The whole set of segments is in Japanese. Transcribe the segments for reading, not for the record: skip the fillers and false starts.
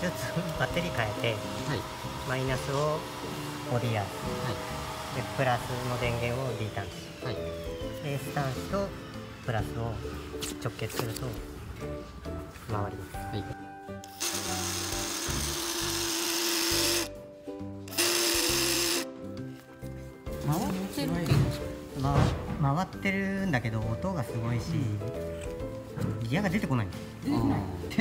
ずつバッテリー変えて、 はい、 マイナスをボディアース、 はい、 でプラスの電源を D 端子、 はい、 S 端子とプラスを直結すると回ります。 はい。回ってるっていうんですか？ 回ってるんだけど音がすごいし、ギアが出てこないんです。出てこないです。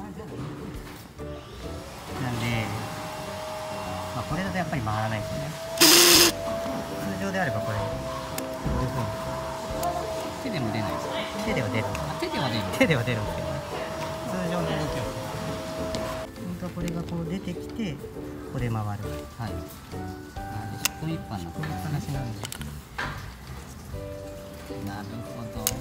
なんで、これだとやっぱり回らないですね。通常であればこれ手でも出ないですか？ 手では出る。 手では出る。 手では出るんですけど、通常の動きは本当はこれがこう出てきてここで回る。 はい。引っ込みっぱなこういう話なんで。 なるほど。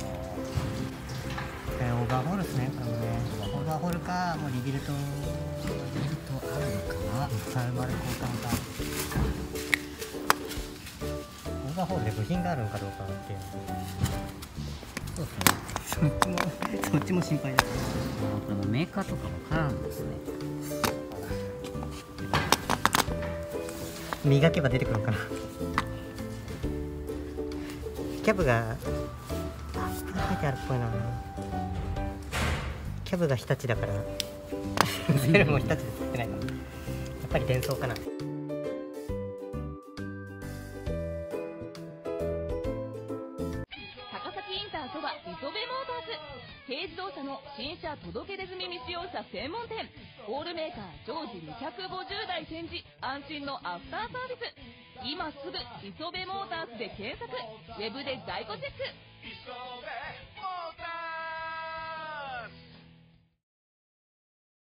オーバーホールですね、これもね。オーバーホールか、もうリビルトあるのかな。 サルバル交換か。オーバーホールで部品があるのかどうかっていう。 そうですね。 そっちも心配です。 これもメーカーとかわからんですね。 磨けば出てくるのかな。キャブが書いてあるっぽいな。キャブが日立だからセルも日立で作ってないから、やっぱり電装かな。 高崎インターそば磯部モーターズ、軽自動車の新車届け出済み未使用車専門店。オールメーカー常時250台展示、安心のアフターサービス。今すぐ磯部モーターズで検索、ウェブで在庫チェック。